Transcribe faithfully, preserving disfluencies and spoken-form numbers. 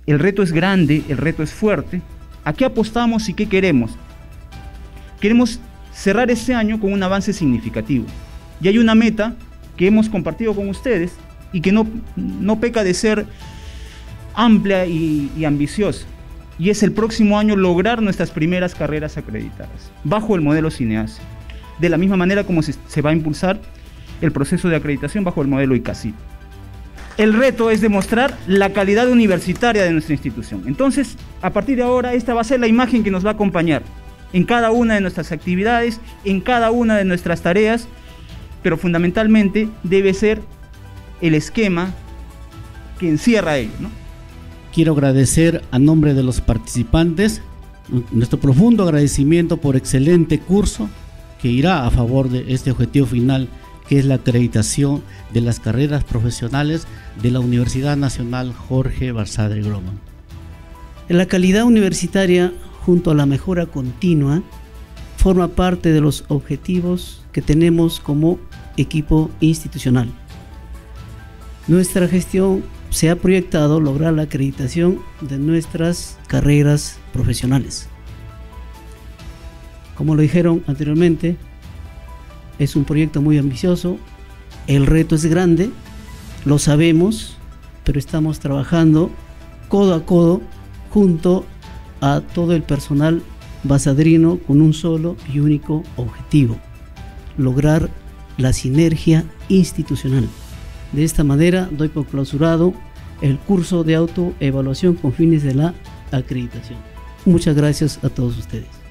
el reto es grande, el reto es fuerte. ¿A qué apostamos y qué queremos? Queremos cerrar este año con un avance significativo. Y hay una meta que hemos compartido con ustedes y que no, no peca de ser amplia y, y ambiciosa. Y es el próximo año lograr nuestras primeras carreras acreditadas, bajo el modelo CINEASE. De la misma manera como se, se va a impulsar el proceso de acreditación bajo el modelo ICACIT. El reto es demostrar la calidad universitaria de nuestra institución. Entonces, a partir de ahora, esta va a ser la imagen que nos va a acompañar en cada una de nuestras actividades, en cada una de nuestras tareas, pero fundamentalmente debe ser el esquema que encierra ello, ¿no? Quiero agradecer a nombre de los participantes nuestro profundo agradecimiento por excelente curso que irá a favor de este objetivo final, que es la acreditación de las carreras profesionales de la Universidad Nacional Jorge Basadre Grohmann. La calidad universitaria, junto a la mejora continua, forma parte de los objetivos que tenemos como equipo institucional. Nuestra gestión se ha proyectado lograr la acreditación de nuestras carreras profesionales. Como lo dijeron anteriormente, es un proyecto muy ambicioso, el reto es grande, lo sabemos, pero estamos trabajando codo a codo junto a todo el personal basadrino con un solo y único objetivo: lograr la sinergia institucional. De esta manera doy por clausurado el curso de autoevaluación con fines de la acreditación. Muchas gracias a todos ustedes.